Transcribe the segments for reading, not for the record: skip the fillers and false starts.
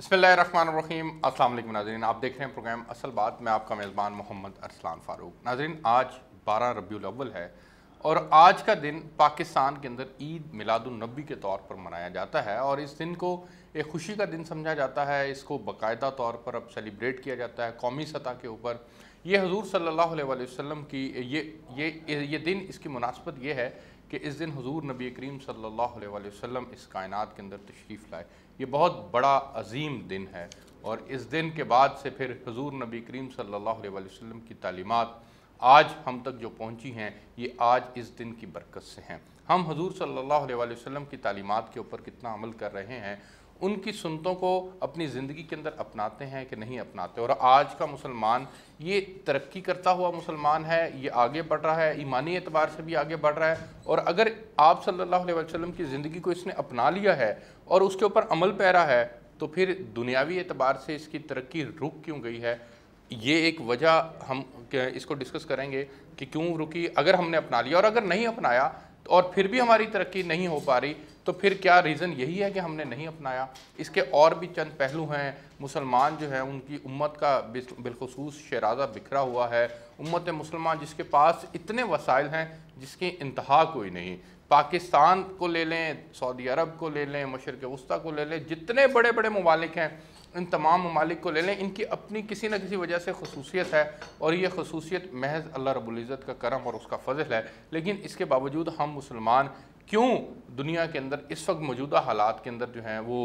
बिस्मिल्लाहिर्रहमानिर्रहीम। अस्सलाम वालेकुम नाज़रीन, आप देख रहे हैं प्रोग्राम असल बात। मैं आपका मेज़बान मोहम्मद अरसलान फ़ारूक। नाज़रीन, आज 12 रबीउल अव्वल है और आज का दिन पाकिस्तान के अंदर ईद मिलादुन्नबी के तौर पर मनाया जाता है और इस दिन को एक खुशी का दिन समझा जाता है। इसको बाकायदा तौर पर अब सेलिब्रेट किया जाता है कौमी सतह के ऊपर। ये हुज़ूर सल्लल्लाहु अलैहि वसल्लम की ये दिन, इसकी मुनासबत ये है कि इस दिन हुज़ूर नबी करीम सल्लल्लाहु अलैहि वसल्लम इस कायनात के अंदर तशरीफ़ लाए। ये बहुत बड़ा अजीम दिन है और इस दिन के बाद से फिर हुज़ूर नबी करीम सल्लल्लाहु अलैहि वसल्लम की तालीमात आज हम तक जो पहुँची हैं, ये आज इस दिन की बरकत से हैं। हम हुज़ूर सल्लल्लाहु अलैहि वसल्लम की तालीमात के ऊपर कितना अमल कर रहे हैं, उनकी सुन्नतों को अपनी ज़िंदगी के अंदर अपनाते हैं कि नहीं अपनाते। और आज का मुसलमान ये तरक्की करता हुआ मुसलमान है, ये आगे बढ़ रहा है, ईमानी एतबार से भी आगे बढ़ रहा है। और अगर आप सल्लल्लाहु अलैहि वसल्लम की ज़िंदगी को इसने अपना लिया है और उसके ऊपर अमल पैरा है, तो फिर दुनियावी एतबार से इसकी तरक्की रुक क्यों गई है, ये एक वजह हम इसको डिस्कस करेंगे कि क्यों रुकी। अगर हमने अपना लिया और अगर नहीं अपनाया और फिर भी हमारी तरक्की नहीं हो पा रही, तो फिर क्या रीज़न यही है कि हमने नहीं अपनाया। इसके और भी चंद पहलू हैं। मुसलमान जो है, उनकी उम्मत का बिलखुसूस शराज़ा बिखरा हुआ है। उम्मत मुसलमान जिसके पास इतने वसाइल हैं जिसकी इंतहा कोई नहीं। पाकिस्तान को ले लें, सऊदी अरब को ले लें, मशरिक़ वस्ता को ले लें, जितने बड़े बड़े ममालिक हैं, इन तमाम ममालिक को ले लें, इनकी अपनी किसी न किसी वजह से खसूसियत है और ये खसूसियत महज अल्लाह रब्बुल इज़्ज़त का करम और उसका फ़ज़ल है। लेकिन इसके बावजूद हम मुसलमान क्यों दुनिया के अंदर इस वक्त मौजूदा हालात के अंदर जो हैं वो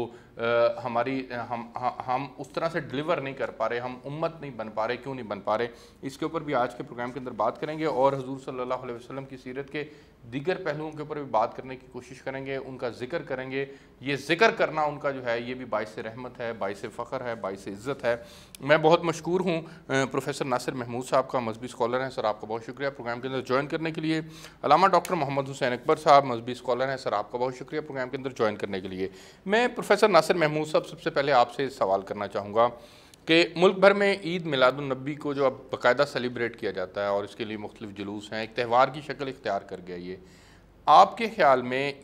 हम उस तरह से डिलीवर नहीं कर पा रहे, हम उम्मत नहीं बन पा रहे, क्यों नहीं बन पा रहे, इसके ऊपर भी आज के प्रोग्राम के अंदर बात करेंगे और हुज़ूर सल्लल्लाहु अलैहि वसल्लम की सीरत के दीगर पहलुओं के ऊपर भी बात करने की कोशिश करेंगे, उनका ज़िक्र करेंगे। ये ज़िक्र करना उनका जो है, ये भी बाइस रहमत है, बाइस फ़ख्र है, बाइस इज़्ज़त है। मैं बहुत मशकूर हूँ प्रोफेसर नासिर महमूद साहब का, मजहबी स्कॉलर हैं। सर, आपका बहुत शुक्रिया प्रोग्राम के अंदर ज्वाइन करने के लिए। अल्लामा डॉक्टर मोहम्मद हुसैन अकबर साहब, मजहबी स्कॉलर हैं। सर, आपका बहुत शुक्रिया प्रोग्राम के अंदर ज्वाइन करने के लिए। मैं प्रोफेसर नासिर महमूद साहब, सबसे पहले आपसे सवाल करना चाहूँगा कि मुल्क भर में ईद मिलादुन्नबी को जो अब बाकायदा सेलिब्रेट किया जाता है और इसके लिए मुख्तलिफ जुलूस हैं, एक त्यौहार की शक्ल इख्तियार कर गया, ये आपके ख़्याल में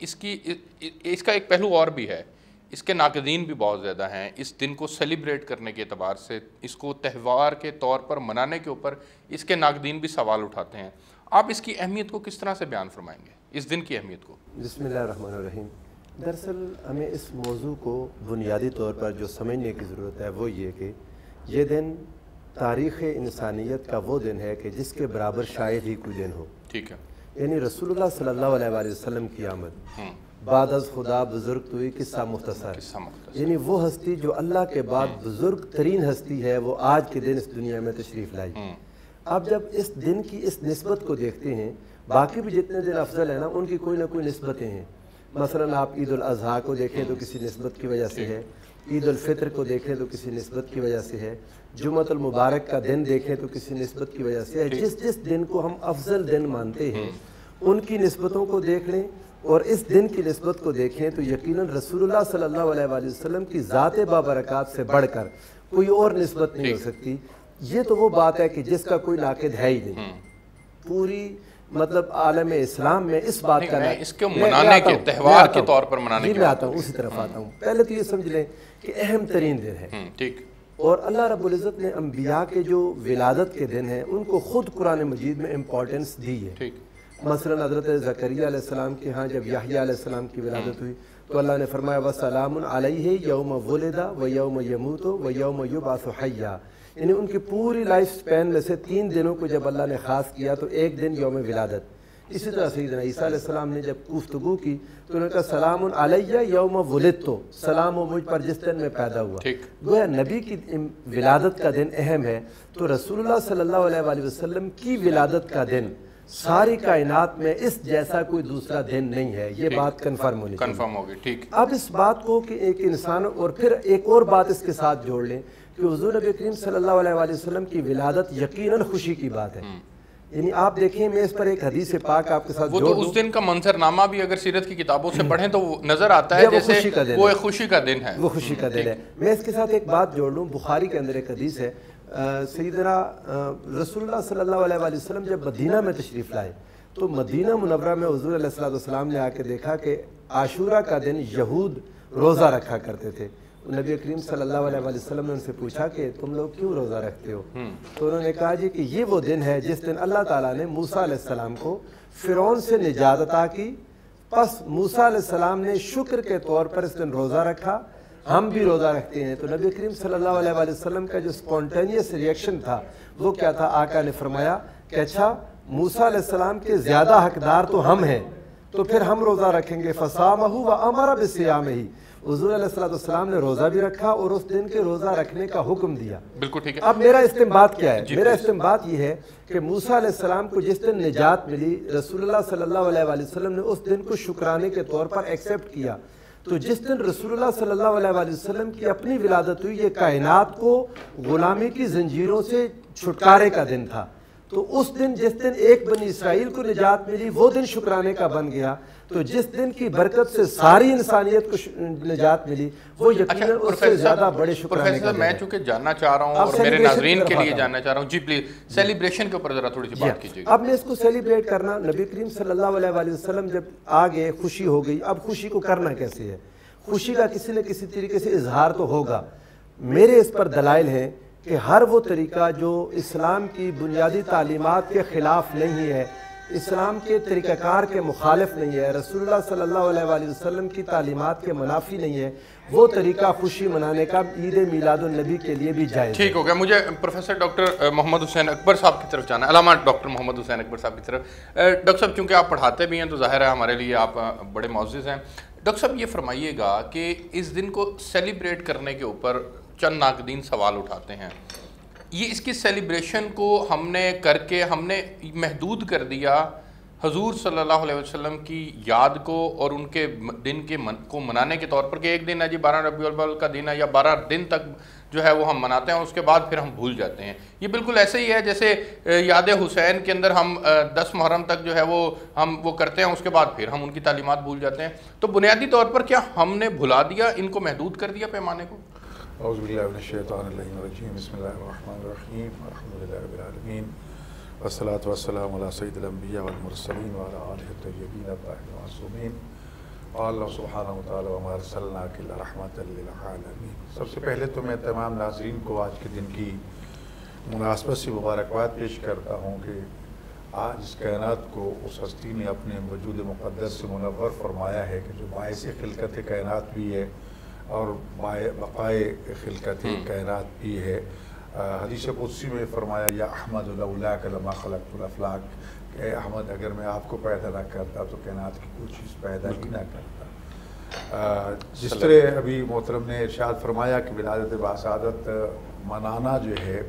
इसका एक पहलू और भी है, इसके नाक़दीन भी बहुत ज़्यादा हैं। इस दिन को सेलिब्रेट करने के एतबार से, इसको त्यौहार के तौर पर मनाने के ऊपर इसके नाक़दीन भी सवाल उठाते हैं। आप इसकी अहमियत को किस तरह से बयान फरमाएंगे, इस दिन की अहमियत को? बिस्मिल्लाहिर्रहमानिर्रहीम। दरअसल हमें इस मौजू को बुनियादी तौर पर जो समझने की ज़रूरत है वो ये कि ये दिन तारीख़ इंसानियत का वो दिन है कि जिसके बराबर शायद ही कोई दिन हो। ठीक है। यानी रसूलुल्लाह सल्लल्लाहु अलैहि वसल्लम की आमद बाद अज़ खुदा बुज़ुर्ग तो ये किस्सा मुख्तसर, यानी वो हस्ती जो अल्लाह के बाद बुज़ुर्ग तरीन हस्ती है, वो आज के दिन इस दुनिया में तशरीफ़ लाई। अब जब इस दिन की इस निस्बत को देखते हैं, बाकी भी जितने दिन अफजल है ना, उनकी कोई ना कोई निस्बतें हैं। मसलन आप ईद उल अज़हा को देखें तो किसी निस्बत की वजह से है, ईद उल फ़ितर को देखें तो किसी निस्बत की वजह से है, जुम्मतुल मुबारक का दिन देखें तो किसी निस्बत की वजह से है। जिस जिस दिन को हम अफजल दिन मानते हैं, उनकी निस्बतों को देख लें और इस दिन की निस्बत को देखें तो यकीनन रसूलुल्लाह सल्लल्लाहु अलैहि वसल्लम की ज़ात बाबरकात से बढ़कर कोई और निस्बत नहीं हो सकती। ये तो वो बात है कि जिसका कोई नाक़िद है ही नहीं। पूरी मतलब आलम इस्लाम में इस बात का इसके मनाने के त्यौहार के तौर पर मनाने मैं आता हूँ, उसी तरफ आता हूँ। पहले तो ये समझ लें कि अहम तरीन दिन है। ठीक। और अल्लाह रब्बुल इज़्ज़त ने अम्बिया के जो विलादत के दिन हैं, उनको खुद कुरान मजीद में इम्पोर्टेंस दी है। ठीक। मसलन हज़रत ज़करिया अलैहिस्सलाम के यहाँ जब याह्या अलैहिस्सलाम की विलादत हुई तो अल्लाह ने फरमाया वसलामुन अलैहि यौम वुलिदा व यौम यमूतु व यौम युबअसु हय्या। यानी उनकी पूरी लाइफ स्पैन में से 3 दिनों को जब अल्लाह ने ख़ास किया तो एक दिन यौम विलादत। इसी तरह सैयदना ईसा अलैहिस्सलाम ने जब गुफ्तगू की तो उन्होंने कहा सलामुन अलैया यौम वुलिदतु, सलाम हो मुझ पर जिस दिन मैं पैदा हुआ। गोया नबी की विलादत का दिन अहम है, तो रसूलुल्लाह सल्लल्लाहु अलैहि वसल्लम की विलादत का दिन सारी कायनात में इस जैसा कोई दूसरा दिन नहीं है। ये बात कन्फर्म होगी। ठीक। अब इस बात को कि एक इंसान, और फिर एक और बात इसके साथ जोड़ लें कि हुज़ूर नबी करीम सल्लल्लाहु अलैहि वसल्लम की विलादत यकीनन खुशी की बात है। यानी आप देखें, मैं इस पर एक हदीस पाक आपके साथ वो तो उस दिन का मंजरनामा भी अगर सीरत की किताबों से पढ़ें तो नजर आता है जैसे वो एक खुशी का दिन है। वो खुशी का दिन है। मैं इसके साथ एक बात जोड़ लूँ, बुखारी के अंदर एक हदीस है, सैयदना रसूलुल्लाह सल्लल्लाहु अलैहि वसल्लम जब मदीना में तशरीफ़ लाए तो मदीना मुनव्वरा में हुज़ूर अलैहिस्सलाम ने आके देखा कि आशूरा का दिन यहूद रोज़ा रखा करते थे نبی کریم صلی اللہ علیہ وسلم نے ان سے پوچھا کہ تم لوگ کیوں روزہ رکھتے ہو؟ تو انہوں نے کہا جی کہ یہ وہ دن ہے جس دن اللہ تعالیٰ نے موسیٰ علیہ السلام کو فرعون سے نجات عطا کی، پس موسیٰ علیہ السلام نے شکر کے طور پر اس دن روزہ رکھا، ہم بھی روزہ رکھتے ہیں۔ تو نبی کریم صلی اللہ علیہ وسلم کا جو سپونٹینیس ریئیکشن تھا وہ کیا تھا؟ آقا نے فرمایا کہ اچھا موسیٰ علیہ السلام کے زیادہ حقدار تو ہم ہیں، تو پھر ہم روزہ رکھیں گے۔ فَصَامَهُ وَأَمَرَ بِصِيَامِهِ، حضور علیہ السلام نے روزہ بھی رکھا اور اس دن کے روزہ رکھنے کا حکم دیا۔ بالکل ٹھیک ہے۔ اب میرا استنباط کیا ہے؟ میرا استنباط یہ ہے کہ موسیٰ علیہ السلام کو جس دن نجات ملی، رسول اللہ صلی اللہ علیہ وسلم نے اس دن کو شکرانے کے طور پر ایکسیپٹ کیا۔ تو جس دن رسول اللہ صلی اللہ علیہ وسلم کی اپنی ولادت ہوئی، یہ کائنات کو غلامی کی زنجیروں سے چھٹکارے کا دن تھا۔ تو اس دن جس دن ایک بنی اسرائیل کو نجات ملی وہ دن شکرانے کا بن گیا، تو جس دن کی برکت سے ساری انسانیت کو نجات ملی وہ یقیناً اس سے زیادہ بڑے شکرانے کا دن ہے۔ میں چونکہ جاننا چاہ رہا ہوں اور میرے ناظرین کے لیے جاننا چاہ رہا ہوں، جی پلیز سیلیبریشن کے اوپر ذرا تھوڑی سی بات کیجیے۔ اب میں اس کو سیلیبریٹ کرنا، نبی کریم صلی اللہ علیہ وسلم جب آگے خوشی ہو گئی، اب خوشی کو کرنا کیسے ہے؟ خوشی کا کسی نہ کسی طریقے سے اظہار تو ہوگا۔ میرے اس پر دلائل ہیں کہ ہر وہ طریقہ جو اسلام کی بنیادی تعلیمات کے خلاف نہیں ہے، اسلام کے طریقہ کار کے مخالف نہیں ہے، رسول اللہ صلی اللہ علیہ وسلم کی تعلیمات کے منافی نہیں ہے، وہ طریقہ خوشی منانے کا عید میلاد النبی کے لیے بھی جائز ہے۔ ٹھیک ہو گیا۔ مجھے پروفیسر ڈاکٹر محمد حسین اکبر صاحب کی طرف جانا ہے، علامہ ڈاکٹر محمد حسین اکبر صاحب کی طرف۔ ڈاکٹر صاحب چونکہ آپ پڑھاتے بھی ہیں تو ظاہر ہے ہمارے لیے آپ بڑے معزز ہیں۔ ڈاکٹر صاحب یہ فرمائیے گا کہ اس دن کو سیلیبریٹ کرنے کے اوپر چند ناقدین سوال اٹھاتے ہیں، یہ اس کی سیلیبریشن کو ہم نے کر کے ہم نے محدود کر دیا حضور صلی اللہ علیہ وسلم کی یاد کو اور ان کے دن کے کو منانے کے طور پر کہ ایک دن ہے جی 12 ربیع الاول کا دن ہے یا 12 دن تک جو ہے وہ ہم مناتے ہیں، اس کے بعد پھر ہم بھول جاتے ہیں۔ یہ بالکل ایسے ہی ہے جیسے یاد حسین کے اندر ہم 10 محرم تک جو ہے وہ ہم وہ کرتے ہیں، اس کے بعد پھر ہم ان کی تعلیمات بھول جاتے ہیں۔ تو بنیادی طور پر کیا ہم نے بھلا دیا، ان کو محدود کر دیا پیمانے کو؟ اعوذ باللہ من الشیطان الرجیم، بسم اللہ الرحمن الرحیم، الحمدللہ رب العالمین، والصلاة والسلام علی سید الانبیاء والمرسلین وعلی آلہ الطیبین الطاہرین المعصومین، اللہ سبحانہ وتعالی وما ارسلناک الا رحمۃ للعالمین۔ سب سے پہلے تو میں تمام ناظرین کو آج کے دن کی مناسبت سے مبارکباد پیش کرتا ہوں کہ آج اس کائنات کو اس ہستی نے اپنے وجود مقدس سے منور فرمایا ہے کہ جو باعث خلقت کائنات بھی ہے اور بقائے خلقت کائنات بھی ہے۔ حدیث قدسی میں فرمایا یا احمد لولاک لما خلقت الافلاک، کہ اے احمد اگر میں آپ کو پیدا نہ کرتا تو کائنات کی کوئی چیز پیدا ہی نہ کرتا۔ جس طرح ابھی محترم نے ارشاد فرمایا کہ ولادت باسعادت منانا جو ہے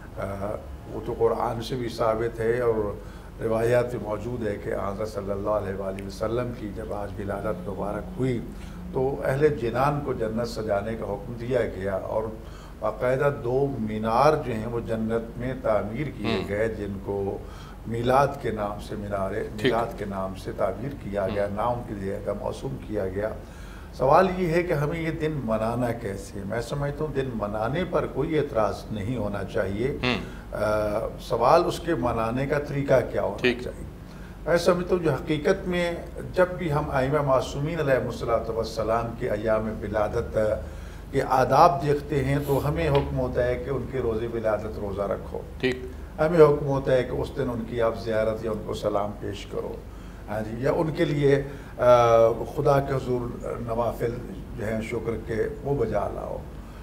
وہ تو قرآن سے بھی ثابت ہے اور روایات موجود ہے کہ حضرت صلی اللہ علیہ وآلہ وسلم کی جب آج ولادت مبارک ہوئی تو اہل جنان کو جنت سجانے کا حکم دیا گیا اور باقاعدہ 2 مینار جو ہیں وہ جنت میں تعمیر کیے گئے جن کو میلاد کے نام سے میلاد کے نام سے تعمیر کیا گیا، نام کے لیے کا موسوم کیا گیا۔ سوال یہ ہے کہ ہمیں یہ دن منانا کیسے؟ میں سمجھتا ہوں دن منانے پر کوئی اعتراض نہیں ہونا چاہیے، سوال اس کے منانے کا طریقہ کیا ہونا چاہیے۔ میں سمجھتا ہوں جو حقیقت میں جب بھی ہم ائمہ معصومین علیہ السلام کے ایام ولادت کے آداب دیکھتے ہیں تو ہمیں حکم ہوتا ہے کہ ان کے روز ولادت روزہ رکھو، ہمیں حکم ہوتا ہے کہ اس دن ان کی آپ زیارت یا ان کو سلام پیش کرو، ہاں جی، یا ان کے لیے خدا کے حضور نوافل جو ہیں شکر کے وہ بجا لاؤ،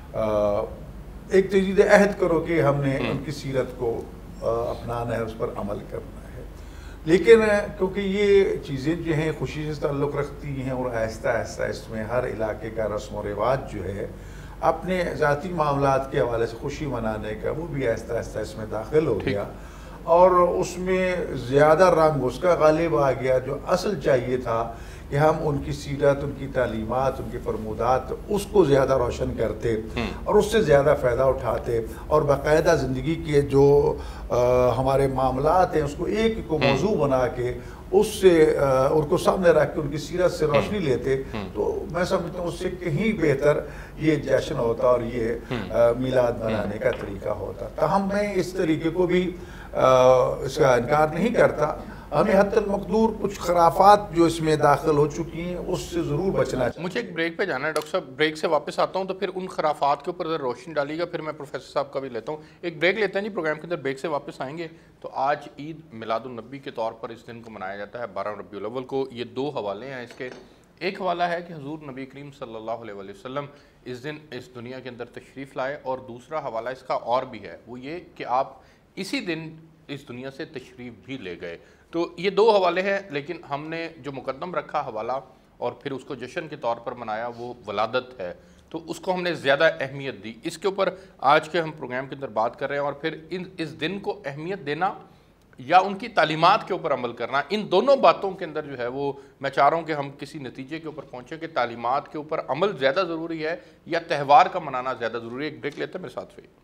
ایک تجدید عہد کرو کہ ہم نے ان کی سیرت کو اپنانا ہے، اس پر عمل کرنا ہے۔ لیکن کیونکہ یہ چیزیں جو ہیں خوشی سے تعلق رکھتی ہیں اور آہستہ آہستہ اس میں ہر علاقے کا رسم و رواج جو ہے اپنے ذاتی معاملات کے حوالے سے خوشی منانے کا وہ بھی آہستہ آہستہ اس میں داخل ہو گیا اور اس میں زیادہ رنگ اس کا غالب آ گیا جو اصل چاہیے تھا کہ ہم ان کی سیرت، ان کی تعلیمات، ان کی فرمودات اس کو زیادہ روشن کرتے اور اس سے زیادہ فائدہ اٹھاتے اور باقاعدہ زندگی کے جو ہمارے معاملات ہیں اس کو ایک کو موضوع بنا کے اس سے ان کو سامنے رکھ کے ان کی سیرت سے روشنی لیتے تو میں سمجھتا ہوں اس سے کہیں بہتر یہ جشن ہوتا اور یہ میلاد منانے کا طریقہ ہوتا۔ تاہم میں اس طریقے کو بھی اس کا انکار نہیں کرتا ہمیں حتی المقدور کچھ خرافات جو اس میں داخل ہو چکی ہیں اس سے ضرور بچنا چاہیے۔ مجھے ایک بریک پہ جانا ہے ڈاکٹر صاحب، بریک سے واپس آتا ہوں تو پھر ان خرافات کے اوپر ذرا روشنی ڈالیے گا، پھر میں پروفیسر صاحب کا بھی لیتا ہوں۔ ایک بریک لیتے ہیں جی پروگرام کے اندر، بریک سے واپس آئیں گے۔ تو آج عید میلاد النبی کے طور پر اس دن کو منایا جاتا ہے 12 ربیع الاول کو۔ یہ دو حوالے ہیں اس کے، ایک حوالہ ہے کہ حضور نبی کریم صلی اللہ علیہ وسلم اس دن اس دنیا کے اندر تشریف لائے، اور دوسرا حوالہ اس کا اور بھی ہے، وہ یہ کہ آپ اسی دن اس دنیا سے تشریف بھی لے گئے۔ تو یہ دو حوالے ہیں، لیکن ہم نے جو مقدم رکھا حوالہ اور پھر اس کو جشن کے طور پر منایا وہ ولادت ہے، تو اس کو ہم نے زیادہ اہمیت دی۔ اس کے اوپر آج کے ہم پروگرام کے اندر بات کر رہے ہیں، اور پھر اس دن کو اہمیت دینا یا ان کی تعلیمات کے اوپر عمل کرنا، ان دونوں باتوں کے اندر جو ہے وہ میں چاہ رہا ہوں کہ ہم کسی نتیجے کے اوپر پہنچیں کہ تعلیمات کے اوپر عمل زیادہ ضروری ہے یا تہوار کا منانا زیادہ ضروری ہے۔ ایک بریک لیتے ہیں، میرے ساتھ رہیے۔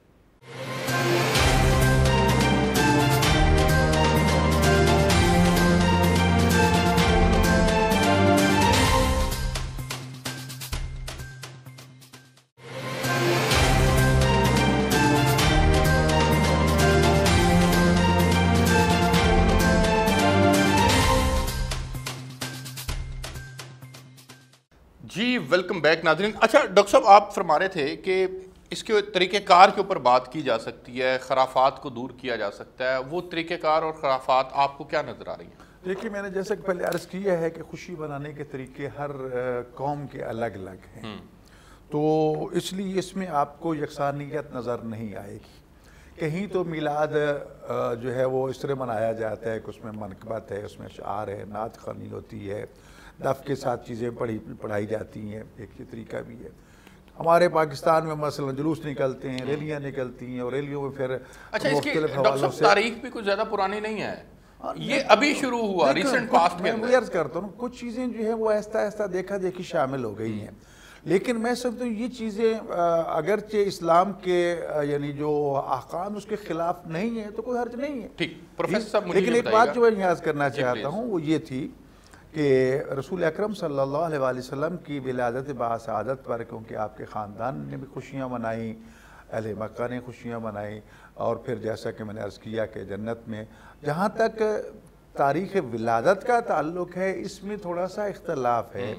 جی ویلکم بیک ناظرین۔ اچھا ڈاکٹر صاحب، آپ فرما رہے تھے کہ اس کے طریقہ کار کے اوپر بات کی جا سکتی ہے، خرافات کو دور کیا جا سکتا ہے، وہ طریقہ کار اور خرافات آپ کو کیا نظر آ رہی ہیں؟ دیکھیے، میں نے جیسا کہ پہلے عرض کیا ہے کہ خوشی منانے کے طریقے ہر قوم کے الگ الگ ہیں، تو اس لیے اس میں آپ کو یکسانیت نظر نہیں آئے گی۔ کہیں تو میلاد جو ہے وہ اس طرح منایا جاتا ہے کہ اس میں منقبت ہے، اس میں اشعار ہے، نعت خوانی ہوتی ہے، دف کے ساتھ چیزیں پڑھائی جاتی ہیں، ایک یہ طریقہ بھی ہے۔ ہمارے پاکستان میں مثلا جلوس نکلتے ہیں، ریلیاں نکلتی ہیں، اور ریلیوں میں پھر اچھا اس کی ڈاکٹر صاحب تاریخ بھی کچھ زیادہ پرانی نہیں ہے، یہ ابھی شروع ہوا ریسنٹ پاسٹ کے اندر۔ میں عرض کرتا ہوں کچھ چیزیں جو ہیں وہ آہستہ آہستہ دیکھا دیکھی شامل ہو گئی ہیں، لیکن میں سمجھتا ہوں یہ چیزیں اگرچہ اسلام کے یعنی جو احکام اس کے خلاف نہیں ہیں تو کوئی حرج نہیں ہے۔ ٹھیک پروفیسر صاحب، مجھے لیکن ایک بات جو میں یاد کرنا چاہتا ہوں وہ یہ تھی کہ رسول اکرم صلی اللہ علیہ وسلم کی ولادت باسعادت پر، کیونکہ آپ کے خاندان نے بھی خوشیاں منائیں، اہل مکہ نے خوشیاں منائیں، اور پھر جیسا کہ میں نے عرض کیا کہ جنت میں جہاں تک تاریخ ولادت کا تعلق ہے اس میں تھوڑا سا اختلاف ہے۔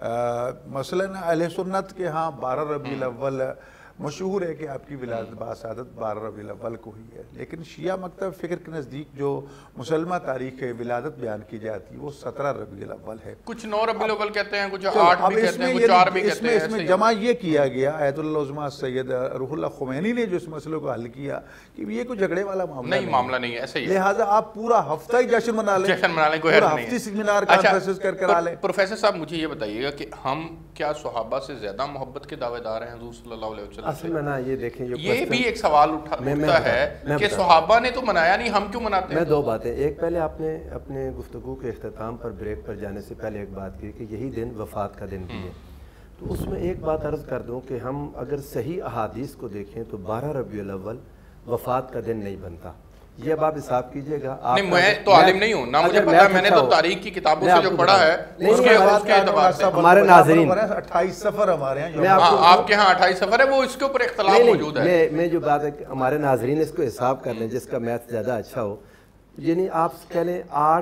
مثلاً اہل سنت کے ہاں 12 ربیع الاول مشہور ہے کہ آپ کی ولادت باسعادت 12 ربیع الاول کو ہی ہے، لیکن شیعہ مکتب فکر کے نزدیک جو مسلمہ تاریخ ولادت بیان کی جاتی ہے وہ 17 ربیع الاول ہے۔ کچھ 9 ربیع الاول کہتے ہیں، کچھ 8 بھی کہتے ہیں، کچھ 4 بھی کہتے ہیں۔ اس میں جمع یہ کیا گیا، آیت اللہ عظمیٰ سید روح اللہ خمینی نے جو اس مسئلے کو حل کیا کہ یہ کوئی جھگڑے والا معاملہ نہیں ہے، ایسے ہی لہٰذا آپ پورا ہفتہ ہی جشن منا لیں، کوئی حرج نہیں ہے، ہفتے سیمینار کانفرنسز کرا لیں۔ پروفیسر صاحب مجھے یہ بتائیے گا کہ ہم کیا صحابہ سے زیادہ محبت کے دعوے دار ہیں حضور صلی اللہ علیہ وسلم؟ اصل میں نا یہ بھی ایک سوال اٹھتا ہے کہ صحابہ نے تو منایا نہیں، ہم کیوں مناتے ہیں؟ میں دو باتیں، ایک پہلے آپ نے اپنے گفتگو کے اختتام پر بریک پر جانے سے پہلے ایک بات کی کہ یہی دن وفات کا دن بھی ہے، تو اس میں ایک بات عرض کر دوں کہ ہم اگر صحیح احادیث کو دیکھیں تو 12 ربیع الاول وفات کا دن نہیں بنتا، یہ اب آپ حساب کیجئے گا۔ نہیں، میں تو عالم نہیں ہوں نہ، مجھے پتا ہے، میں نے تو تاریخ کی کتابوں سے جو پڑھا ہے اس کے اعتبار سے ہمارے ناظرین 28 سفر ہمارے ہیں، آپ کے ہاں 28 سفر ہے، وہ اس کے اوپر اختلاف موجود ہے۔ میں جو بات ہے کہ ہمارے ناظرین اس کو حساب کر لیں جس کا میتھ زیادہ اچھا ہو، یعنی آپ کہہ لیں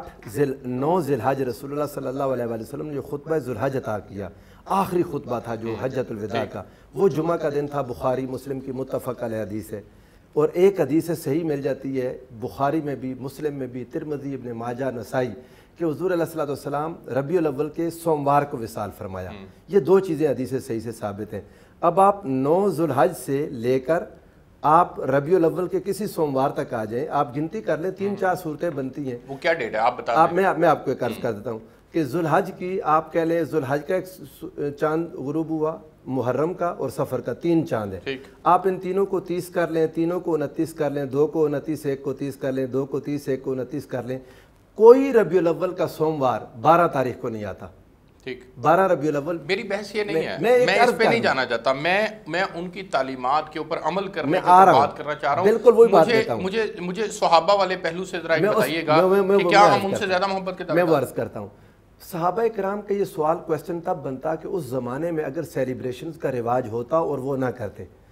9 ذی الحج رسول اللہ صلی اللہ علیہ وسلم نے جو خطبہ ذی الحج عطا کیا، آخری خطبہ تھا جو حجۃ الوداع کا، وہ جمعہ کا دن تھا، بخاری مسلم کی متفق علیہ حدیث ہے، اور ایک حدیث صحیح مل جاتی ہے بخاری میں بھی، مسلم میں بھی، ترمذی، ابن ماجہ، نسائی، کہ حضور علیہ الصلوۃ والسلام ربیع الاول کے سوموار کو وصال فرمایا۔ یہ دو چیزیں حدیث صحیح سے ثابت ہیں۔ اب آپ 9 ذی الحج سے لے کر آپ ربیع الاول کے کسی سوموار تک آ جائیں، آپ گنتی کر لیں، 3-4 صورتیں بنتی ہیں۔ وہ کیا ڈیٹ ہے آپ بتا دیں؟ میں آپ کو ایک عرض کر دیتا ہوں کہ ذی الحج کی آپ کہہ لیں ذی الحج کا ایک چاند غروب ہوا، محرم کا اور سفر کا 3 چاند ہے، آپ ان تینوں کو 30 کر لیں، تینوں کو 29 کر لیں، 2 کو 29، 1 کو 30 کر لیں، 2 کو 30، 1 کو 29 کر لیں، کوئی ربیع الاول کا سوموار 12 تاریخ کو نہیں آتا۔ ٹھیک، 12 ربیع الاول میری بحث یہ نہیں ہے، میں اس پہ نہیں جانا چاہتا، میں ان کی تعلیمات کے اوپر عمل کرنے کی بات کرنا چاہ رہا ہوں۔ بالکل وہی بات کرتا ہوں، مجھے صحابہ والے پہلو سے ذرا ایک بتائیے گا کہ کیا ہم ان سے زیادہ محبت کے دعوے دار ہیں؟ میں وہ عرض کرتا ہوں، صحابہ کرام کا یہ سوال کویسچن تب بنتا کہ اس زمانے میں اگر سیلیبریشنز کا رواج ہوتا اور وہ نہ کرتے۔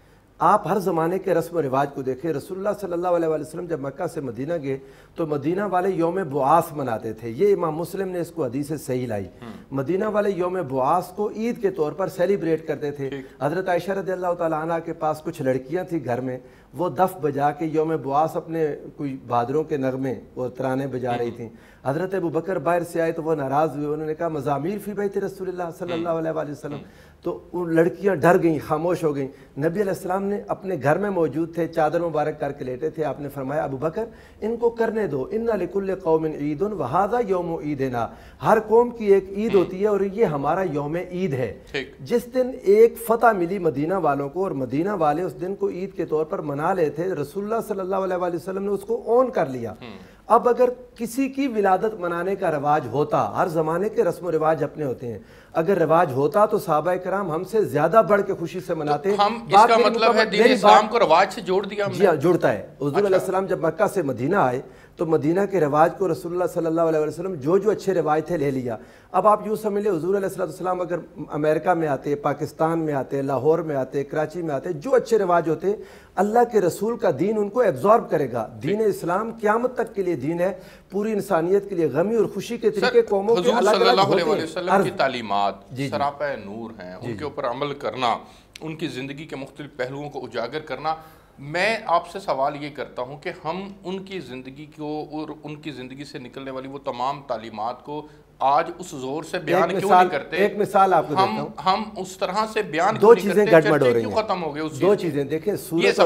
آپ ہر زمانے کے رسم و رواج کو دیکھیں. رسول اللہ صلی اللہ علیہ وسلم جب مکہ سے مدینہ گئے تو مدینہ والے یوم بعاث مناتے تھے. یہ امام مسلم نے اس کو حدیث صحیح لائی. مدینہ والے یوم بعاث کو عید کے طور پر سیلیبریٹ کرتے تھے. حضرت عائشہ رضی اللہ تعالیٰ عنہ کے پاس کچھ لڑکیاں تھیں گھر میں, وہ دف بجا کے یوم بعاث اپنے کوئی بہادروں کے نغمے اور ترانے بجا رہی تھیں. حضرت ابو بکر باہر سے آئے تو وہ ناراض ہوئے, انہوں نے کہا مزامیر فی بیت رسول اللہ صلی اللہ علیہ وسلم. تو ان لڑکیاں ڈر گئیں, خاموش ہو گئیں. نبی علیہ السلام نے اپنے گھر میں موجود تھے, چادر مبارک کر کے لیٹے تھے. آپ نے فرمایا ابو بکر ان کو کرنے دو, ان لکل قوم عید وہذا یوم عیدنا, ہر قوم کی ایک عید ہوتی ہے اور یہ ہمارا یوم عید ہے. جس دن ایک فتح ملی مدینہ والوں کو اور مدینہ والے اس دن کو عید کے طور پر منا لے تھے, رسول اللہ صلی اللہ علیہ وسلم نے اس کو اون کر لیا. اب اگر کسی کی ولادت منانے کا رواج ہوتا, ہر زمانے کے رسم و رواج اپنے ہوتے ہیں, اگر رواج ہوتا تو صحابہ کرام ہم سے زیادہ بڑھ کے خوشی سے مناتے. ہم اس کا مطلب ہے دین اسلام کو رواج سے جوڑ دیا. جی ہاں, جوڑتا ہے. حضور علیہ السلام جب مکہ سے مدینہ آئے تو مدینہ کے رواج کو رسول اللہ صلی اللہ علیہ وسلم جو اچھے رواج تھے لے لیا. اب آپ یوں سمجھ لیں حضور علیہ السلام اگر امریکہ میں آتے, پاکستان میں آتے, لاہور میں آتے, کراچی میں آتے, جو اچھے رواج ہوتے اللہ کے رسول کا دین ان کو ایبزارب کرے گا. دین اسلام قیامت تک کے لیے دین ہے, پوری انسانیت کے لیے غمی اور خوشی کے طریقے قوموں کے الگ الگ ہوتے ہیں. حضور صلی اللہ علیہ وسلم کی تعلیمات سراپا نور ہیں, ان کے اوپر عمل کرنا, ان کی زندگی کے مختلف پہلوؤں کو اجاگر کرنا. میں آپ سے سوال یہ کرتا ہوں کہ ہم ان کی زندگی کو اور ان کی زندگی سے نکلنے والی وہ تمام تعلیمات کو آج اس زور سے بیان کیوں نہیں کرتے؟ ایک مثال آپ کو دیتا ہوں. ہم اس طرح سے بیان دو چیزیں گڑبڑ ہو رہی ہیں, ختم ہو گئے. دو چیزیں دیکھیں,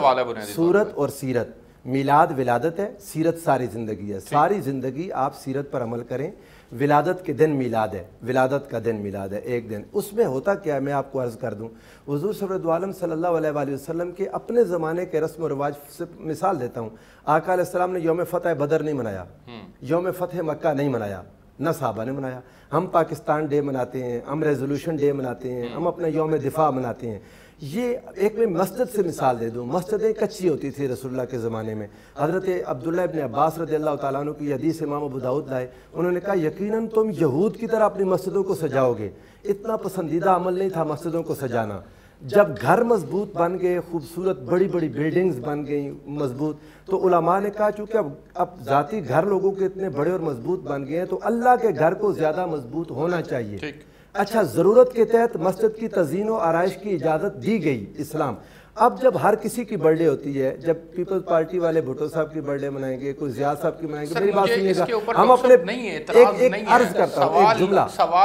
سورت اور سیرت. میلاد ولادت ہے, سیرت ساری زندگی ہے. ساری زندگی آپ سیرت پر عمل کریں. ولادت کے دن میلاد ہے, ولادت کا دن میلاد ہے, ایک دن. اس میں ہوتا کیا ہے میں آپ کو عرض کر دوں. حضور صلی اللہ علیہ وسلم کے اپنے زمانے کے رسم و رواج سے مثال دیتا ہوں. آقا علیہ السلام نے یوم فتح بدر نہیں منایا, یوم فتح مکہ نہیں منایا, نہ صحابہ نے منایا. ہم پاکستان ڈے مناتے ہیں, ہم ریزولوشن ڈے مناتے ہیں, ہم اپنا یوم دفاع مناتے ہیں. یہ ایک میں مسجد سے مثال دے دوں. مسجدیں کچی ہوتی تھی رسول اللہ کے زمانے میں. حضرت عبداللہ ابن عباس رضی اللہ تعالیٰ عنہ کی حدیث امام ابو داؤد لائے. انہوں نے کہا یقیناً تم یہود کی طرح اپنی مسجدوں کو سجاؤ گے. اتنا پسندیدہ عمل نہیں تھا مسجدوں کو سجانا. جب گھر مضبوط بن گئے, خوبصورت بڑی بڑی بلڈنگز بن گئیں مضبوط, تو علماء نے کہا چونکہ اب ذاتی گھر لوگوں کے اتنے بڑے اور مضبوط بن گئے ہیں تو اللہ کے گھر کو زیادہ مضبوط ہونا چاہیے. اچھا, ضرورت کے تحت مسجد کی تزئین و آرائش کی اجازت دی گئی اسلام. اب جب ہر کسی کی برتھ ڈے ہوتی ہے, جب پیپلز پارٹی والے بھٹو صاحب کی برتھ ڈے منائیں گے, کوئی زیاد صاحب کی منائیں گے, میری بات سنیے گا, ہم اپنے ایک عرض کرتا ہوں, ایک جملہ,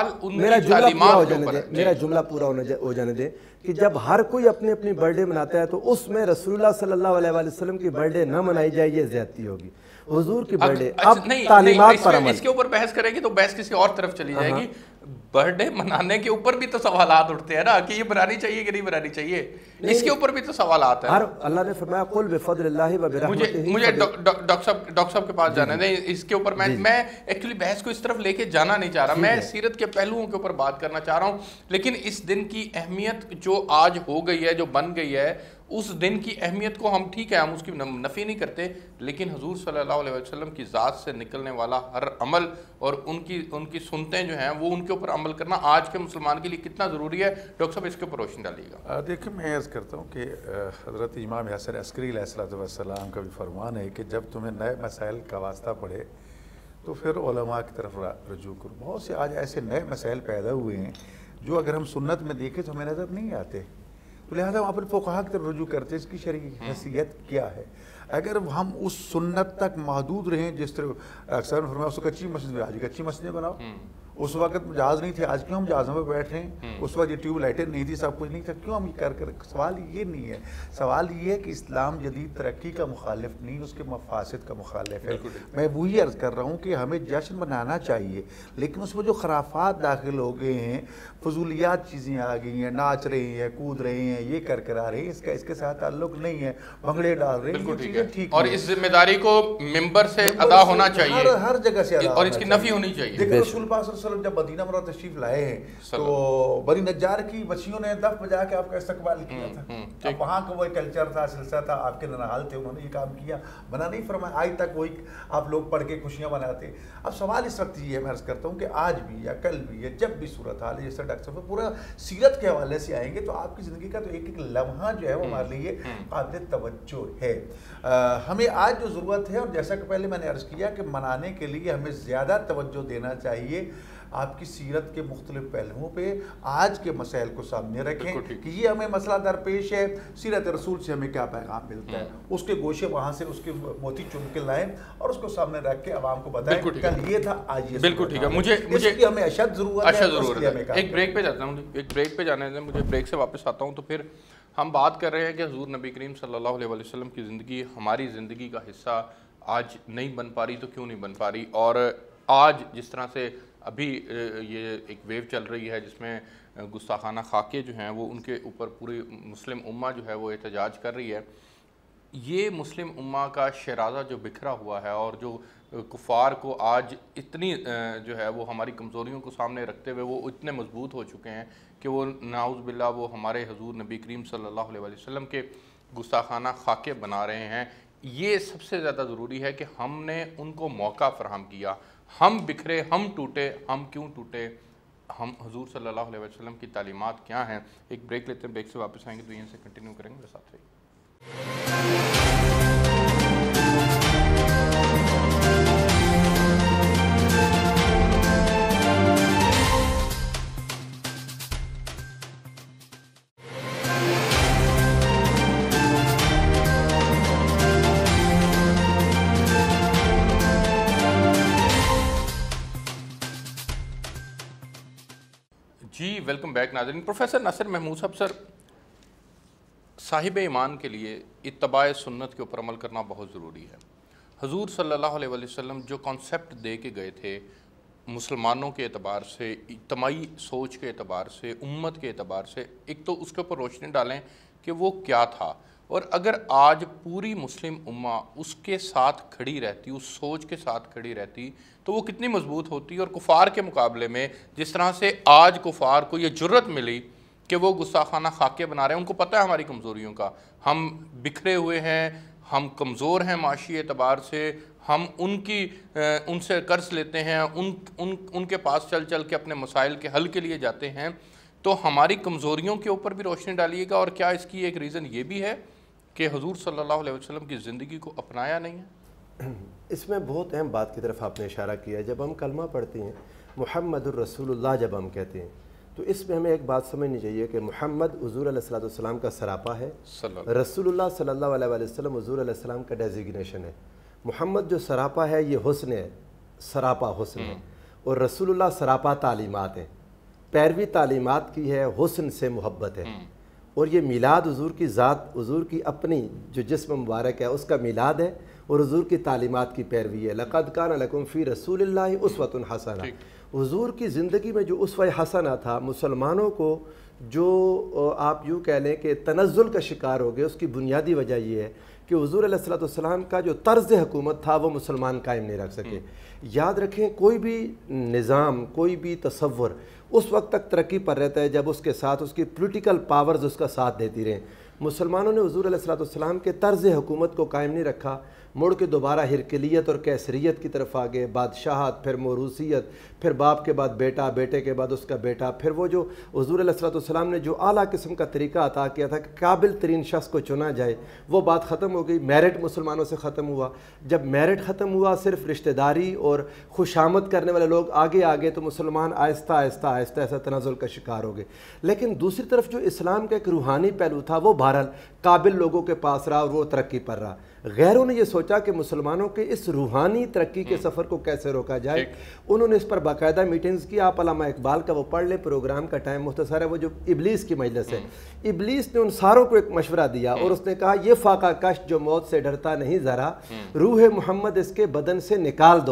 میرا جملہ پورا ہو جانے دیں کہ جب ہر کوئی اپنی اپنی برتھ ڈے مناتا ہے تو اس میں رسول اللہ صلی اللہ علیہ وسلم کی برتھ ڈے نہ منائی جائے, یہ زیادتی ہوگی. حضور کی برتھ ڈے اب تعلیمات پر عمل. اس کے اوپر بحث کریں گے تو بحث کسی اور طرف چلی جائے گی. برتھ ڈے منانے کے اوپر بھی تو سوالات اٹھتے ہیں نا کہ یہ بنانی چاہیے کہ نہیں بنانی چاہیے, اس کے اوپر بھی تو سوالات ہیں. اللہ نے فرمایا قل بفضل اللہ و برحمتہ. مجھے ڈاکٹر صاحب کے پاس جانا دیں اس کے اوپر. میں ایکچولی بحث کو اس طرف لے کے جانا نہیں چاہ رہا, میں سیرت کے پہلوؤں کے اوپر بات کرنا چاہ رہا ہوں. لیکن اس دن کی اہمیت جو آج ہو گئی ہے, جو بن گئی ہے, اس دن کی اہمیت کو ہم ٹھیک ہے ہم اس کی نفی نہیں کرتے, لیکن حضور صلی اللہ علیہ وسلم کی ذات سے نکلنے والا ہر عمل اور ان کی سنتیں جو ہیں وہ ان کے اوپر عمل کرنا آج کے مسلمان کے لیے کتنا ضروری ہے. ڈاکٹر صاحب اس کے اوپر روشنی ڈالیے گا. دیکھیں میں عرض کرتا ہوں کہ حضرت امام حسن عسکری علیہ السلام کا بھی فرمان ہے کہ جب تمہیں نئے مسائل کا واسطہ پڑے تو پھر علماء کی طرف رجوع کرو. بہت سے آج ایسے نئے مسائل پیدا ہوئے ہیں جو اگر ہم سنت میں دیکھیں تو ہمیں نظر نہیں آتے, تو لہٰذا ہم اپنے فقہاء کی طرف رجوع کرتے ہیں اس کی شرعی حیثیت کیا ہے. اگر ہم اس سنت تک محدود رہیں, جس طرح اکثر فرمایا اس کو کچی مسجد میں, آج کچی مسجدیں بناؤ. اس وقت جہاز نہیں تھے, آج کیوں ہم جہازوں میں بیٹھ رہے ہیں؟ اس وقت یہ ٹیوب لائٹیں نہیں تھی, سب کچھ نہیں تھا, کیوں ہم یہ کر سوال یہ نہیں ہے. سوال یہ ہے کہ اسلام جدید ترقی کا مخالف نہیں, اس کے مفاسد کا مخالف ہے. میں وہی عرض کر رہا ہوں کہ ہمیں جشن منانا چاہیے, لیکن اس میں جو خرافات داخل ہو گئے ہیں, فضولیات چیزیں آ گئی ہیں, ناچ رہے ہیں, کود رہے ہیں, یہ کر آ رہے ہیں, اس کے ساتھ تعلق نہیں ہے, بھنگڑے ڈال رہے ہیں, یہ چیزیں ٹھیک. اور اس ذمہ داری کو ممبر سے ادا ہونا چاہیے, ہر جگہ سے, اور اس کی نفی ہونی چاہیے. دیکھیں رسول پاک صلی اللہ وسلم جب مدینہ منورہ تشریف لائے ہیں تو بنی نجار کی بچیوں نے دف بجا کے آپ کا استقبال کیا تھا. اب وہاں کا وہ کلچر تھا, سلسلہ تھا, آپ کے ننہال تھے, انہوں نے یہ کام کیا, منع نہیں فرمایا, آج تک وہی آپ لوگ پڑھ کے خوشیاں مناتے. اب سوال اس وقت یہ ہے, میں عرض کرتا ہوں کہ آج بھی یا کل بھی یا جب بھی صورتحال ہے, جیسا ڈاکٹر صاحب پورا سیرت کے حوالے سے آئیں گے تو آپ کی زندگی کا تو ایک ایک لمحہ جو ہے وہ ہمارے لیے قابل توجہ ہے. ہمیں آج جو ضرورت ہے, اور جیسا کہ پہلے میں نے عرض کیا کہ منانے کے لیے ہمیں زیادہ توجہ دینا چاہیے, آپ کی سیرت کے مختلف پہلوؤں پہ آج کے مسائل کو سامنے رکھیں کہ یہ ہمیں مسئلہ درپیش ہے, سیرت رسول سے ہمیں کیا پیغام ملتا ہے, اس کے گوشے وہاں سے اس کے موتی چن کے لائیں اور اس کو سامنے رکھ کے عوام کو بتائیں کل یہ تھا آج یہ. بالکل ٹھیک ہے, مجھے ہمیں اشد ضرورت ہے. ایک بریک پہ جاتا ہوں, ایک بریک پہ جانے دیں مجھے, بریک سے واپس آتا ہوں. تو پھر ہم بات کر رہے ہیں کہ حضور نبی کریم صلی اللہ علیہ وسلم کی زندگی ہماری زندگی کا حصہ آج نہیں بن پا رہی, تو کیوں نہیں بن پا رہی. اور آج جس طرح سے ابھی یہ ایک ویو چل رہی ہے جس میں گستاخانہ خاکے جو ہیں وہ ان کے اوپر پوری مسلم امہ جو ہے وہ احتجاج کر رہی ہے, یہ مسلم امہ کا شیرازہ جو بکھرا ہوا ہے اور جو کفار کو آج اتنی جو ہے وہ ہماری کمزوریوں کو سامنے رکھتے ہوئے وہ اتنے مضبوط ہو چکے ہیں کہ وہ نعوذ باللہ وہ ہمارے حضور نبی کریم صلی اللہ علیہ وسلم کے گستاخانہ خاکے بنا رہے ہیں. یہ سب سے زیادہ ضروری ہے کہ ہم نے ان کو موقع فراہم کیا, ہم بکھرے, ہم ٹوٹے, ہم کیوں ٹوٹے, ہم حضور صلی اللہ علیہ وسلم کی تعلیمات کیا ہیں. ایک بریک لیتے ہیں, بریک سے واپس آئیں گے تو یہیں سے کنٹینیو کریں گے, میرے ساتھ رہیے. جی ویلکم بیک ناظرین. پروفیسر ناصر محمود صاحب, سر صاحب ایمان کے لیے اتباع سنت کے اوپر عمل کرنا بہت ضروری ہے. حضور صلی اللہ علیہ وسلم جو کانسیپٹ دے کے گئے تھے مسلمانوں کے اعتبار سے, اجتماعی سوچ کے اعتبار سے, امت کے اعتبار سے, ایک تو اس کے اوپر روشنی ڈالیں کہ وہ کیا تھا, اور اگر آج پوری مسلم امہ اس کے ساتھ کھڑی رہتی, اس سوچ کے ساتھ کھڑی رہتی, تو وہ کتنی مضبوط ہوتی. اور کفار کے مقابلے میں جس طرح سے آج کفار کو یہ جرت ملی کہ وہ گستاخانہ خاکے بنا رہے ہیں, ان کو پتہ ہے ہماری کمزوریوں کا, ہم بکھرے ہوئے ہیں, ہم کمزور ہیں معاشی اعتبار سے, ہم ان سے قرض لیتے ہیں, ان کے پاس چل چل کے اپنے مسائل کے حل کے لیے جاتے ہیں. تو ہماری کمزوریوں کے اوپر بھی روشنی ڈالیے گا. اور کیا اس کی ایک ریزن یہ بھی ہے کہ حضور صلی اللہ علیہ وسلم کی زندگی کو اپنایا نہیں ہے؟ اس میں بہت اہم بات کی طرف آپ نے اشارہ کیا ہے. جب ہم کلمہ پڑھتے ہیں محمد الرسول اللہ جب ہم کہتے ہیں تو اس میں ہمیں ایک بات سمجھنی چاہیے کہ محمد حضور علیہ السلام کا سراپا ہے, رسول اللہ صلی اللہ علیہ وسلم حضور علیہ السلام کا ڈیزیگنیشن ہے. محمد جو سراپا ہے یہ حسن ہے, سراپا حسن ہے, اور رسول اللہ سراپا تعلیمات ہیں, پیروی تعلیمات کی ہے, حسن سے محبت ہے. اور یہ میلاد حضور کی ذات, حضور کی اپنی جو جسم مبارک ہے اس کا میلاد ہے, اور حضور کی تعلیمات کی پیروی ہے. لقد کان لکم فی رسول اللہ اسوۃ حسنہ. حضور کی زندگی میں جو اسوہ حسنہ تھا, مسلمانوں کو جو آپ یوں کہہ لیں کہ تنزل کا شکار ہو گئے, اس کی بنیادی وجہ یہ ہے کہ حضور علیہ السلام کا جو طرز حکومت تھا وہ مسلمان قائم نہیں رکھ سکے. یاد رکھیں کوئی بھی نظام, کوئی بھی تصور اس وقت تک ترقی پر رہتا ہے جب اس کے ساتھ اس کی پولیٹیکل پاورز اس کا ساتھ دیتی رہیں. مسلمانوں نے حضور علیہ السلام کے طرز حکومت کو قائم نہیں رکھا, مڑ کے دوبارہ ہرکلیت اور کیسریت کی طرف آگے, بادشاہت, پھر موروثیت, پھر باپ کے بعد بیٹا, بیٹے کے بعد اس کا بیٹا, پھر وہ جو حضور علیہ السلام نے جو اعلیٰ قسم کا طریقہ عطا کیا تھا کہ قابل ترین شخص کو چنا جائے, وہ بات ختم ہو گئی. میرٹ مسلمانوں سے ختم ہوا. جب میرٹ ختم ہوا, صرف رشتہ داری اور خوشامد کرنے والے لوگ آگے آگے, تو مسلمان آہستہ آہستہ آہستہ ایسا تنازل کا شکار ہو گئے. لیکن دوسری طرف جو اسلام کا ایک روحانی پہلو تھا وہ بہرحال قابل لوگوں کے پاس رہا اور وہ ترقی پر رہا. غیروں نے یہ سوچا کہ مسلمانوں کے اس روحانی ترقی کے سفر کو کیسے روکا جائے. انہوں نے اس پر باقاعدہ میٹنگز کی. آپ علامہ اقبال کا وہ پڑھ لیں, پروگرام کا ٹائم مختصر ہے, وہ جو ابلیس کی مجلس ہے. ابلیس نے ان ساروں کو ایک مشورہ دیا اور اس نے کہا یہ فاقہ کش جو موت سے ڈرتا نہیں ذرا, روح محمد اس کے بدن سے نکال دو.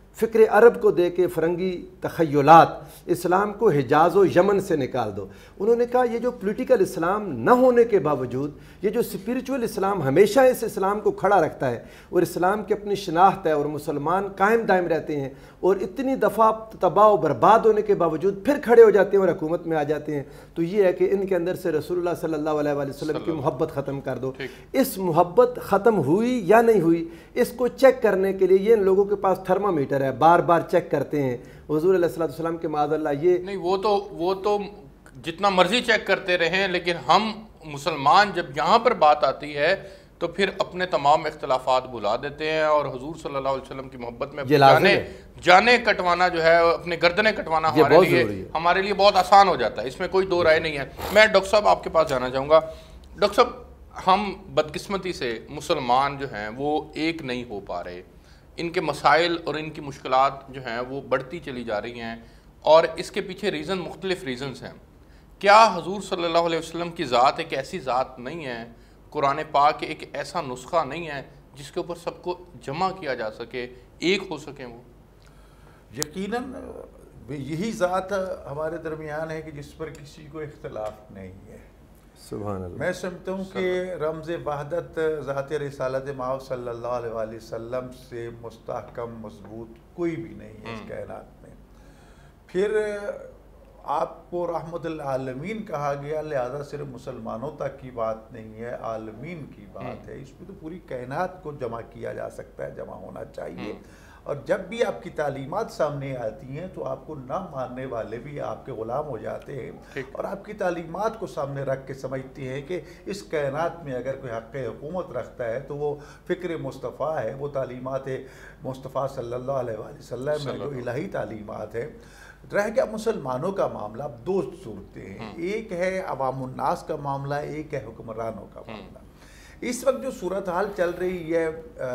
فکر عرب کو دے کے فرنگی تخیلات، اسلام کو حجاز و یمن سے نکال دو۔ انہوں نے کہا یہ جو پولیٹیکل اسلام نہ ہونے کے باوجود یہ جو اسپریچول اسلام ہمیشہ اس اسلام کو کھڑا رکھتا ہے اور اسلام کی اپنی شناخت ہے اور مسلمان قائم دائم رہتے ہیں اور اتنی دفعہ تباہ و برباد ہونے کے باوجود پھر کھڑے ہو جاتے ہیں اور حکومت میں آ جاتے ہیں، تو یہ ہے کہ ان کے اندر سے رسول اللہ صلی اللہ علیہ وآلہ وسلم کی محبت ختم کر دو۔ اس محبت ختم ہوئی یا نہیں ہوئی اس کو چیک کرنے کے لیے یہ ان لوگوں کے پاس تھرمامیٹر ہے، بار بار چیک کرتے ہیں۔ حضور علیہ السلام کے معاذ اللہ یہ نہیں، وہ تو جتنا مرضی چیک کرتے رہیں، لیکن ہم مسلمان جب یہاں پر بات آتی ہے تو پھر اپنے تمام اختلافات بھلا دیتے ہیں اور حضور صلی اللہ علیہ وسلم کی محبت میں جانے کٹوانا جو ہے، اپنے گردنیں کٹوانا ہمارے لیے بہت آسان ہو جاتا ہے، اس میں کوئی دو رائے نہیں ہے۔ میں ڈاکٹر صاحب آپ کے پاس جانا چاہوں گا۔ ڈاکٹر صاحب، ہم بدقسمتی سے مسلمان جو ہیں وہ ایک نہیں ہو پا رہے، ان کے مسائل اور ان کی مشکلات جو ہیں وہ بڑھتی چلی جا رہی ہیں، اور اس کے پیچھے مختلف ریزنز ہیں۔ کیا حضور صلی اللہ علیہ وسلم کی ذات ایک ایسی ذات نہیں ہے، قرآن پاک ایک ایسا نسخہ نہیں ہے جس کے اوپر سب کو جمع کیا جا سکے، ایک ہو سکیں وہ؟ یقیناً یہی ذات ہمارے درمیان ہے کہ جس پر کسی کو اختلاف نہیں ہے۔ سبحان اللہ۔ میں سمجھتا ہوں کہ رمز وحدت ذات رسالت مآب صلی اللہ علیہ وآلہ وسلم سے مستحکم مضبوط کوئی بھی نہیں ہے اس کائنات میں۔ پھر آپ کو رحمت العالمین کہا گیا، لہذا صرف مسلمانوں تک کی بات نہیں ہے، عالمین کی بات ہے۔ اس میں تو پوری کائنات کو جمع کیا جا سکتا ہے، جمع ہونا چاہیے۔ اور جب بھی آپ کی تعلیمات سامنے آتی ہیں تو آپ کو نہ ماننے والے بھی آپ کے غلام ہو جاتے ہیں اور آپ کی تعلیمات کو سامنے رکھ کے سمجھتے ہیں کہ اس کائنات میں اگر کوئی حق حکومت رکھتا ہے تو وہ فکر مصطفیٰ ہے، وہ تعلیمات مصطفیٰ صلی اللہ علیہ وآلہ وسلم میں جو الہی تعلیمات ہے۔ رہ گیا مسلمانوں کا معاملہ، اب دو صورتیں ہیں، ایک ہے عوام الناس کا معاملہ، ایک ہے حکمرانوں کا معاملہ۔ اس وقت جو صورتحال چل رہی ہے،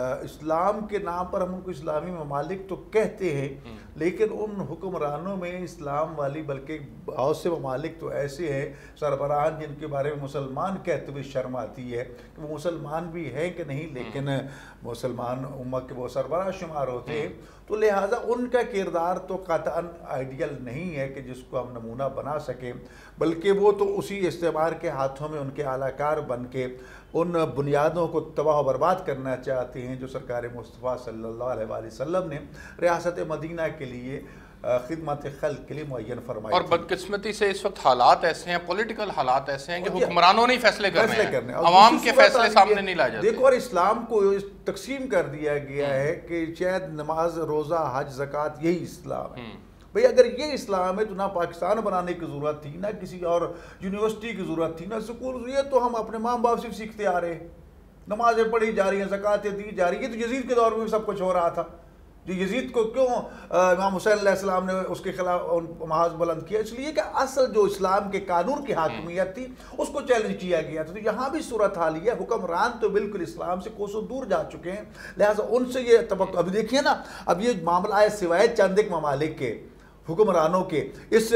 اسلام کے نام پر ہم ان کو اسلامی ممالک تو کہتے ہیں، لیکن ان حکمرانوں میں اسلام والی بلکہ بہت سے ممالک تو ایسے ہیں سربراہان جن کے بارے میں مسلمان کہتے ہوئے شرم آتی ہے کہ وہ مسلمان بھی ہیں کہ نہیں، لیکن مسلمان امت کے وہ سربراہ شمار ہوتے ہیں۔ تو لہٰذا ان کا کردار تو قطعاً آئیڈیل نہیں ہے کہ جس کو ہم نمونہ بنا سکیں، بلکہ وہ تو اسی استعمار کے ہاتھوں میں ان کے اعلی کار بن کے ان بنیادوں کو تباہ و برباد کرنا چاہتے ہیں جو سرکار مصطفیٰ صلی اللہ علیہ وآلہ وسلم نے ریاست مدینہ کے لیے خدمت خلق کے لیے معین فرمائی۔ اور بدقسمتی سے اس وقت حالات ایسے ہیں، پولیٹیکل حالات ایسے ہیں کہ حکمرانوں نے فیصلے کرنے ہیں، عوام کے فیصلے سامنے نہیں لائے جاتے۔ دیکھو، اور اسلام کو تقسیم کر دیا گیا ہے کہ شاید نماز، روزہ، حج، زکوٰۃ یہی اسلام ہے۔ بھئی اگر یہ اسلام ہے تو نہ پاکستان بنانے کی ضرورت تھی، نہ کسی اور یونیورسٹی کی ضرورت تھی، نہ سکول، یہ تو ہم اپنے ماں باپ سے سیکھتے آ رہے ہیں۔ نمازیں پڑھی جا رہی ہیں، زکوٰۃیں دی جا رہی ہیں، یہ تو یزید کے دور میں سب کچھ ہو رہا تھا۔ جو یزید کو کیوں امام حسین علیہ السلام نے اس کے خلاف محاذ بلند کیا؟ اس لیے کہ اصل جو اسلام کے قانون کی حاکمیت تھی اس کو چیلنج کیا گیا تھا۔ تو یہاں بھی صورتحال یہ ہے، حکمران تو بالکل اسلام سے کوسوں دور جا چکے ہیں، لہٰذا ان سے یہ توقع۔ ابھی دیکھیے نا، اب یہ معاملہ ہے سوائے چند ایک ممالک کے حکمرانوں کے، اس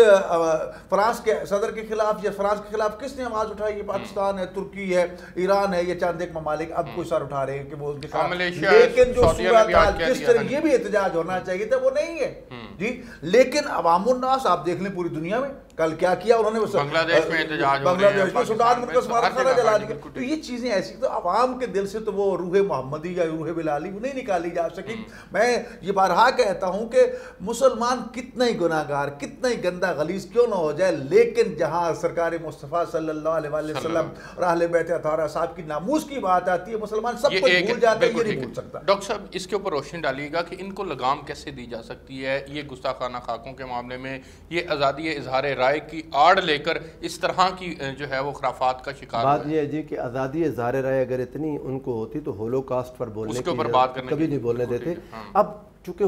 فرانس کے صدر کے خلاف یا فرانس کے خلاف کس نے آواز اٹھائی؟ یہ پاکستان ہے، ترکی ہے، ایران ہے، یہ چند ایک ممالک اب کوئی سر اٹھا رہے ہیں کہ وہ ان کے خلاف، لیکن جو صورتحال جس طرح یہ بھی احتجاج ہونا چاہیے تھا وہ نہیں ہے جی۔ لیکن عوام الناس آپ دیکھ لیں پوری دنیا میں کل کیا کیا انہوں نے، بنگلہ دیش میں احتجاج ہو رہے ہیں، بنگلہ دیش میں سلطان مرکز خانہ جلا دیا۔ تو یہ چیزیں ایسی، تو عوام کے دل سے تو وہ روح محمدی یا روح بلالی وہ نہیں نکالی جا سکی۔ میں یہ بارہا کہتا ہوں کہ مسلمان کتنا ہی گناہ گار، کتنا ہی گندہ غلیظ کیوں نہ ہو جائے، لیکن جہاں سرکار مصطفیٰ صلی اللہ علیہ وآلہ وسلم اور اہل بیت اطہار صاحب کی ناموس کی بات آتی ہے، مسلمان سب کچھ بھول جاتا ہے، یہ نہیں بھول سکتا۔ ڈاکٹر صاحب اس کے اوپر روشنی ڈالیے گا کہ ان کو لگام کیسے دی جا سکتی ہے، یہ گستاخانہ خاکوں کے معاملے میں، یہ آزادی اظہار رائے کی آڑ لے کر اس طرح کی جو ہے وہ خرافات کا شکار بات یہ ہے جی کہ آزادی اظہار رائے اگر اتنی ان کو ہوتی تو ہولو کاسٹ پر بولنے کی کبھی نہیں بولنے دیتے۔ اب چونکہ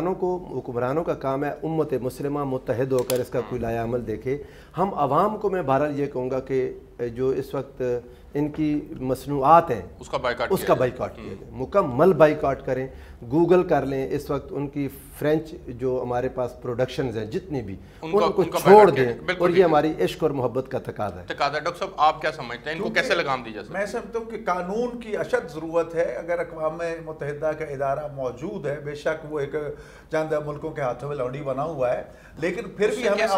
حکمرانوں کا کام ہے امت مسلمہ متحد ہو کر اس کا کوئی لائحہ عمل دیکھے، ہم عوام کو میں بہرحال یہ کہوں گا کہ جو اس وقت ان کی مصنوعات ہیں اس کا بائیکاٹ کیا جائے، مکمل بائیکاٹ کریں. گوگل کر لیں اس وقت ان کی فرینچ جو ہمارے پاس پروڈکشنز ہیں جتنی بھی ان کو چھوڑ دیں، اور یہ ہماری عشق اور محبت کا تقاضا ہے. ڈاکٹر صاحب آپ کیا سمجھتے ہیں ان کو کیسے لگام دی جا سکتی ہے؟ میں سمجھتا ہوں کہ قانون کی اشد ضرورت ہے. اگر اقوام متحدہ کا ادارہ موجود ہے، بے شک وہ ایک چند ملکوں کے ہاتھوں میں لونڈی بنا ہوا ہے، لیکن پھر بھی ہمیں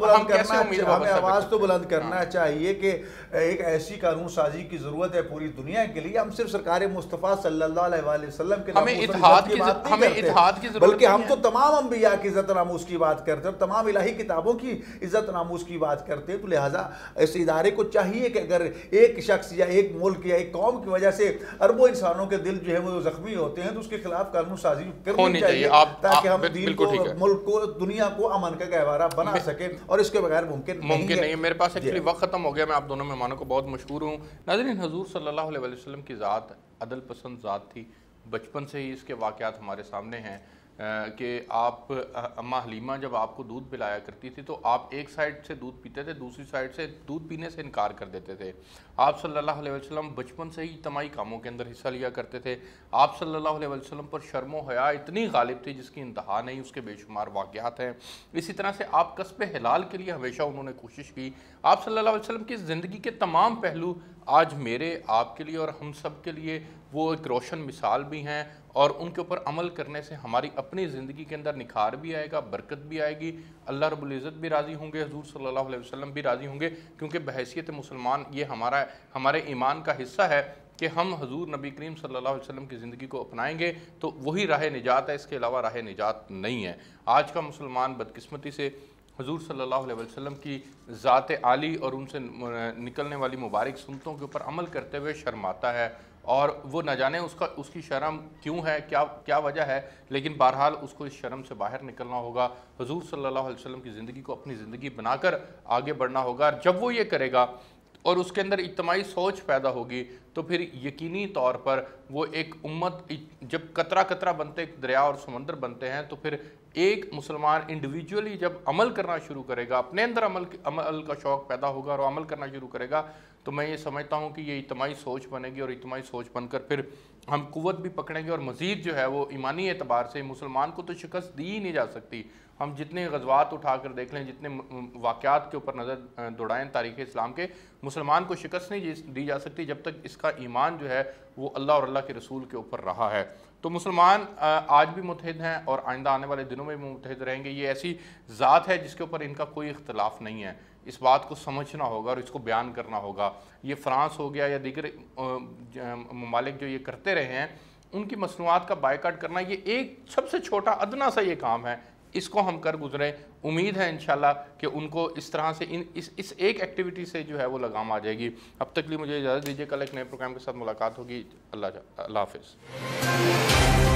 آواز تو بلند کرنا چاہیے کہ ایک ایسی قانون سازی کی ضرورت ہے پوری دنیا کے لیے. ہم صرف سرکار مصطفیٰ صلی اللہ علیہ وآلہ وسلم کے اتحاد کی ضرورت، بلکہ ہم تو تمام انبیاء کی عزت ناموز کی بات کرتے ہیں اور تمام الہی کتابوں کی عزت ناموز کی بات کرتے ہیں. تو لہٰذا اس ادارے کو چاہیے کہ اگر ایک شخص یا ایک ملک یا ایک قوم کی وجہ سے اربوں انسانوں کے دل جو ہے وہ زخمی ہوتے ہیں تو اس کے خلاف قانون سازی کرنی چاہیے تاکہ ہم دین کو، ملک کو، دنیا کو امن کا گہوارہ بنا سکیں، اور اس کے بغیر ممکن نہیں ہے. میرے پاس ایکچولی وقت ختم ہو گیا. میں آپ دونوں مہمانوں کو بہت مشکور ہوں. ناظرین، حضور صلی اللہ علیہ وسلم کی ذات عدل پسند ذات تھی. بچپن سے ہی اس کے واقعات ہمارے سامنے ہیں کہ آپ اماں حلیمہ جب آپ کو دودھ پلایا کرتی تھی تو آپ ایک سائڈ سے دودھ پیتے تھے، دوسری سائڈ سے دودھ پینے سے انکار کر دیتے تھے. آپ صلی اللہ علیہ وسلم بچپن سے ہی اجتماعی کاموں کے اندر حصہ لیا کرتے تھے. آپ صلی اللہ علیہ وسلم پر شرم و حیا اتنی غالب تھی جس کی انتہا نہیں، اس کے بے شمار واقعات ہیں. اسی طرح سے آپ کسب حلال کے لیے ہمیشہ انہوں نے کوشش کی. آپ صلی اللہ علیہ وسلم کی زندگی کے تمام پہلو آج میرے، آپ کے لیے اور ہم سب کے لیے وہ ایک روشن مثال بھی ہیں، اور ان کے اوپر عمل کرنے سے ہماری اپنی زندگی کے اندر نکھار بھی آئے گا، برکت بھی آئے گی، اللہ رب العزت بھی راضی ہوں گے، حضور صلی اللہ علیہ وسلم بھی راضی ہوں گے. کیونکہ بحیثیت مسلمان یہ ہمارے ایمان کا حصہ ہے کہ ہم حضور نبی کریم صلی اللہ علیہ وسلم کی زندگی کو اپنائیں گے تو وہی راہ نجات ہے، اس کے علاوہ راہ نجات نہیں ہے. آج کا مسلمان بدقسمتی سے حضور صلی اللہ علیہ وسلم کی ذات عالی اور ان سے نکلنے والی مبارک سنتوں کے اوپر عمل کرتے ہوئے شرماتا ہے، اور وہ نہ جانے اس کی شرم کیوں ہے، کیا وجہ ہے، لیکن بہرحال اس کو اس شرم سے باہر نکلنا ہوگا. حضور صلی اللہ علیہ وسلم کی زندگی کو اپنی زندگی بنا کر آگے بڑھنا ہوگا. جب وہ یہ کرے گا اور اس کے اندر اجتماعی سوچ پیدا ہوگی تو پھر یقینی طور پر وہ ایک امت، جب قطرہ قطرہ بنتے ایک دریا اور سمندر بنتے ہیں، تو پھر ایک مسلمان انڈیویجولی جب عمل کرنا شروع کرے گا، اپنے اندر عمل کا شوق پیدا ہوگا اور عمل کرنا شروع کرے گا، تو میں یہ سمجھتا ہوں کہ یہ اجتماعی سوچ بنے گی، اور اجتماعی سوچ بن کر پھر ہم قوت بھی پکڑیں گے، اور مزید جو ہے وہ ایمانی اعتبار سے مسلمان کو تو شکست دی ہی نہیں جا سکتی. ہم جتنے غزوات اٹھا کر دیکھ لیں، جتنے واقعات کے اوپر نظر دوڑائیں تاریخ اسلام کے، مسلمان کو شکست نہیں دی جا سکتی جب تک اس کا ایمان جو ہے وہ اللہ اور اللہ کے رسول کے اوپر رہا ہے. تو مسلمان آج بھی متحد ہیں اور آئندہ آنے والے دنوں میں بھی متحد رہیں گے. یہ ایسی ذات ہے جس کے اوپر ان کا کوئی اختلاف نہیں ہے. اس بات کو سمجھنا ہوگا اور اس کو بیان کرنا ہوگا. یہ فرانس ہو گیا یا دیگر ممالک جو یہ کرتے رہے ہیں، ان کی مصنوعات کا بائیکاٹ کرنا یہ ایک سب سے چھوٹا ادنا سا یہ کام ہے. اس کو ہم کر گزریں. امید ہے انشاءاللہ کہ ان کو اس طرح سے اس ایک ایکٹیویٹی سے جو ہے وہ لگام آ جائے گی. اب تک لیے مجھے اجازت دیجیے، کل ایک نئے پروگرام کے ساتھ ملاقات ہوگی. اللہ حافظ.